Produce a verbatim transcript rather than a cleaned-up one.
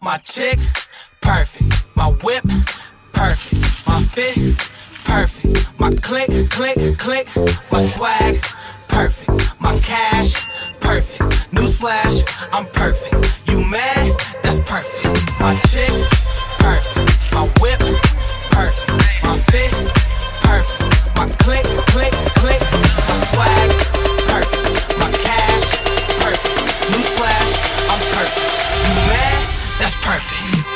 My chick, perfect. My whip, perfect. My fit, perfect. My click, click, click. My swag, perfect. My cash, perfect. Newsflash, I'm perfect. You mad? That's perfect. My chick, perfect. My whip, perfect. My fit, perfect. My click, click, click. My swag, perfect. My cash, perfect. Newsflash, I'm perfect. You mad? That's perfect.